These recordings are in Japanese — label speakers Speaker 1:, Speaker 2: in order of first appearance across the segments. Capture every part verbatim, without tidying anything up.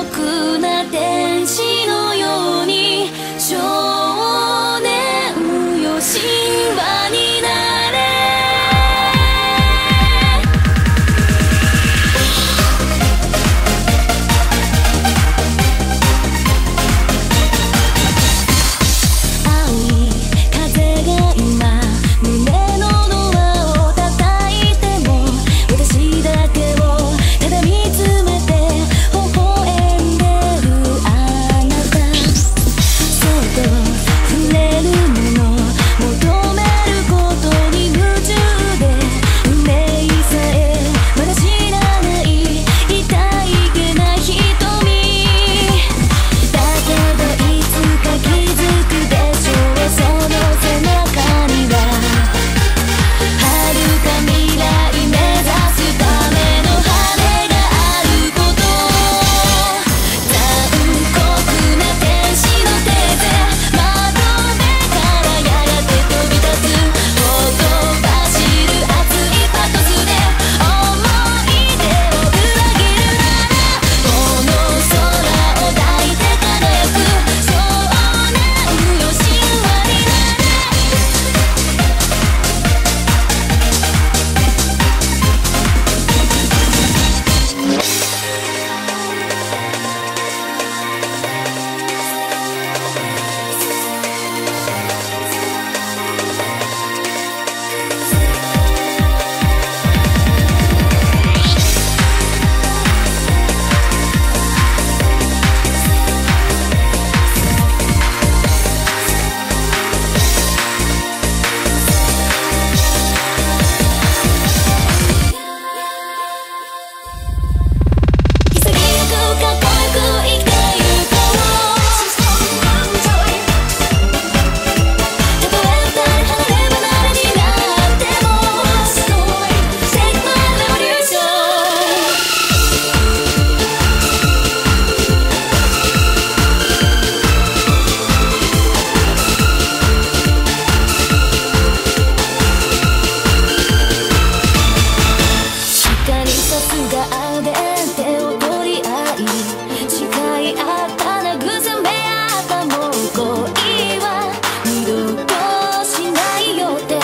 Speaker 1: 酷な天使のように少年よ神話になれ。青い風が今胸のドアを叩いても私だけをただ見つめて微笑んでるあなた。そっと触れるもの求めることに夢中で運命さえまだ知らない痛いけな瞳だけどいつか気づくでしょう。その背中には遥か未来目指すための羽があること。残酷な天使の手で窓辺からやがて飛び立つほとばしる熱いパトスで思い出を裏切るならこの空を抱いて輝く少年よ神話になれ。潔くかっこよく生きてゆこう。たとえ二人離れ離れになっても Take my revolution。 光さす顔で手を取り合い誓い合った慰め合ったもう恋は二度としないよって。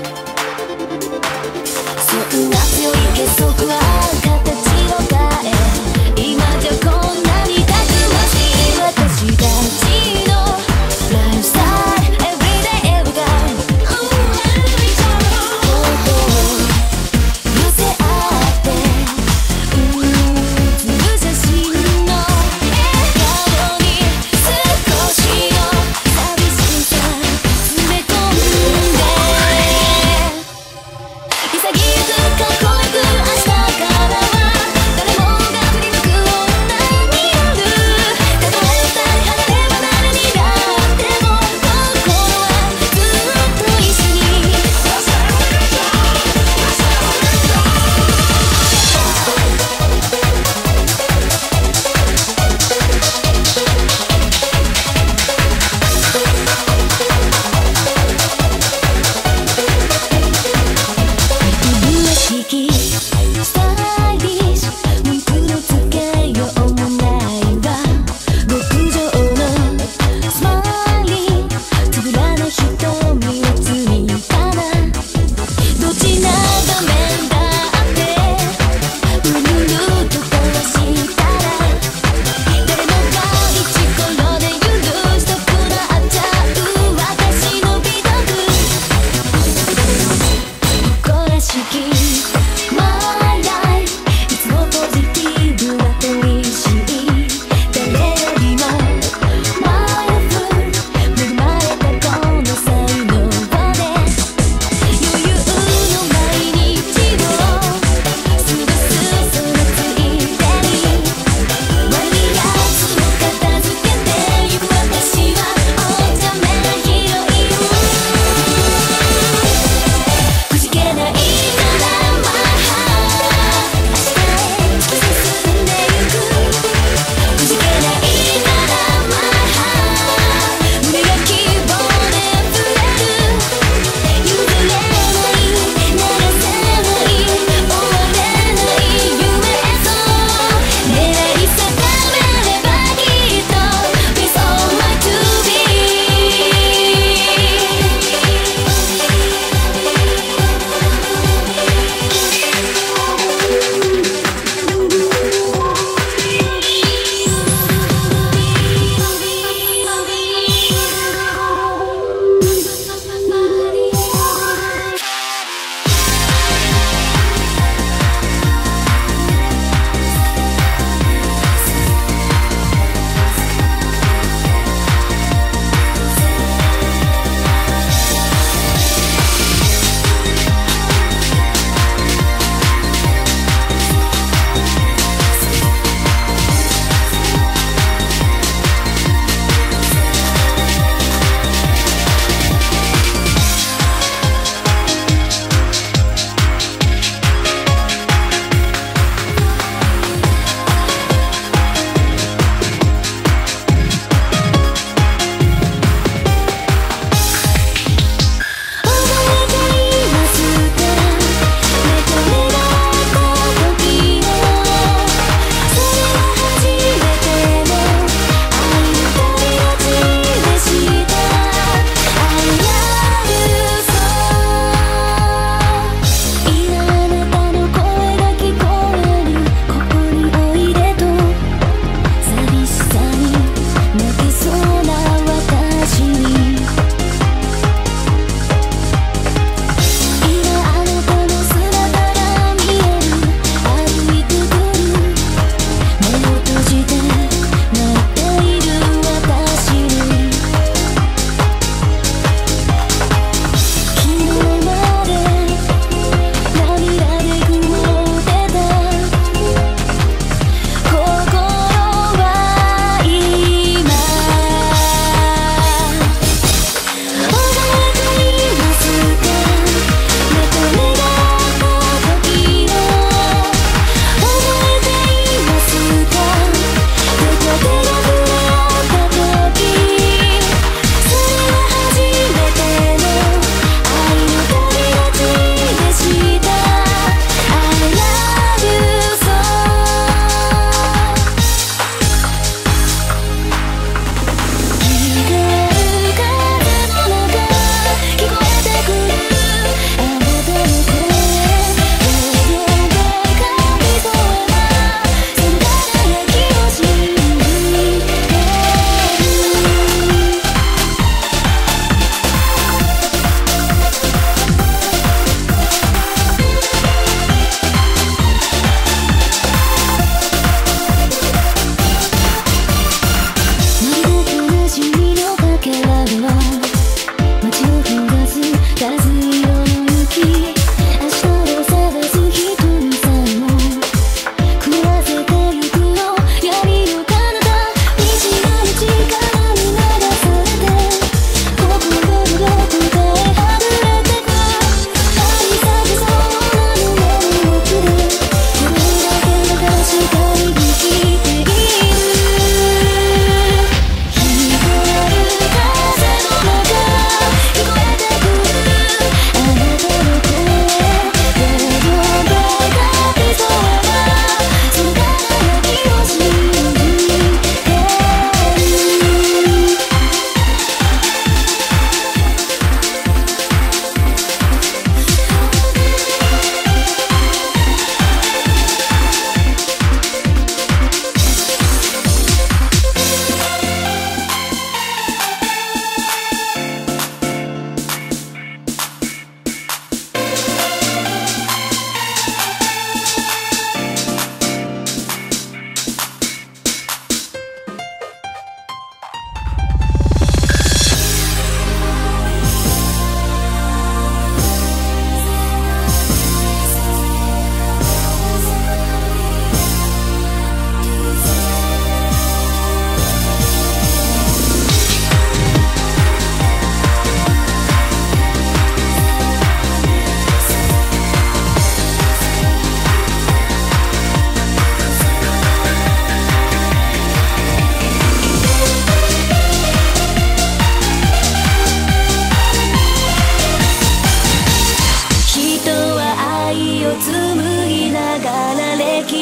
Speaker 1: そんな強い結束は形を変え今じゃこんなにたくましい私たちのライフスタイル Everyday Every time ことを寄せ合って写る写真の笑顔に少しの寂しさ詰め込んで潔くかっこよく明日からは誰もが振り向く女になる。たとえ二人離れ離れになってもここはずっと一緒に。麗しきスタイリッシュ文句のつけようもないわ極上のスマイリーつぶらな瞳をついたな。どちらが面だってうるると交わしたら誰もが一頃で許したくなっちゃう私の美徳誇らしき My life いつもポジティブな鳥し誰よりもマイルフル恵まれたこの才能で余裕の毎日を過ごすそのついでに悪いやつも片付けてゆく私はお茶目なヒロインくじけないなら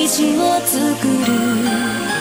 Speaker 1: 道を作る